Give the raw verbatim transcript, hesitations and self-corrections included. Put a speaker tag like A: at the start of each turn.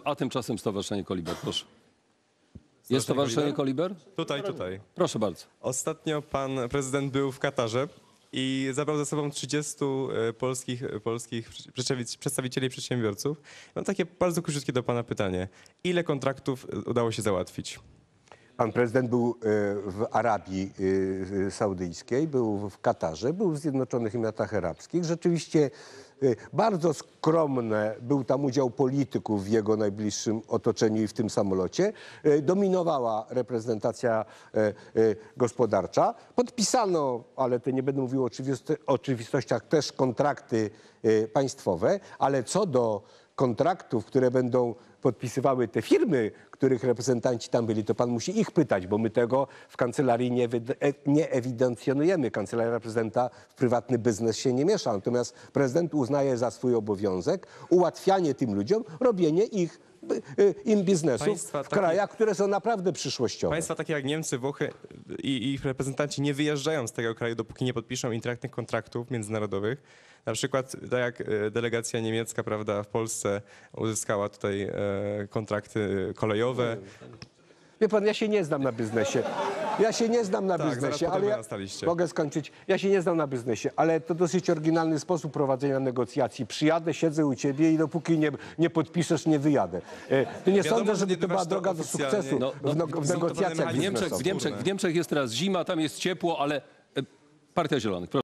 A: A tymczasem Stowarzyszenie Koliber, proszę. Jest Stowarzyszenie Koliber?
B: Tutaj, tutaj.
A: Proszę bardzo.
B: Ostatnio pan prezydent był w Katarze i zabrał ze sobą trzydziestu polskich, polskich przedstawicieli przedsiębiorców. Mam takie bardzo króciutkie do pana pytanie. Ile kontraktów udało się załatwić?
C: Pan prezydent był w Arabii Saudyjskiej, był w Katarze, był w Zjednoczonych Emiratach Arabskich. Rzeczywiście bardzo skromny był tam udział polityków w jego najbliższym otoczeniu i w tym samolocie. Dominowała reprezentacja gospodarcza. Podpisano, ale to nie będę mówił o oczywistościach, też kontrakty państwowe, ale co do kontraktów, które będą podpisywały te firmy, których reprezentanci tam byli, to pan musi ich pytać, bo my tego w kancelarii nie, nie ewidencjonujemy. Kancelaria prezydenta w prywatny biznes się nie miesza. Natomiast prezydent uznaje za swój obowiązek ułatwianie tym ludziom, robienie ich im biznesów
B: Państwa
C: w
B: takie,
C: krajach, które są naprawdę przyszłościowe. Państwa
B: takie jak Niemcy, Włochy i, i ich reprezentanci nie wyjeżdżają z tego kraju, dopóki nie podpiszą interaktywnych kontraktów międzynarodowych. Na przykład tak jak delegacja niemiecka, prawda, w Polsce uzyskała tutaj e, kontrakty kolejowe.
C: Wie pan, ja się nie znam na biznesie. Ja się nie znam na
B: tak,
C: biznesie, ale ja, mogę skończyć. Ja się nie znam na biznesie, ale to dosyć oryginalny sposób prowadzenia negocjacji. Przyjadę, siedzę u ciebie i dopóki nie, nie podpiszesz, nie wyjadę. To nie
B: Wiadomo,
C: sądzę, żeby
B: nie
C: to była
B: to
C: droga do sukcesu
A: no, no,
C: w, no, w negocjacjach
A: w Niemczech, w, Niemczech, w Niemczech jest teraz zima, tam jest ciepło, ale Partia Zielonych.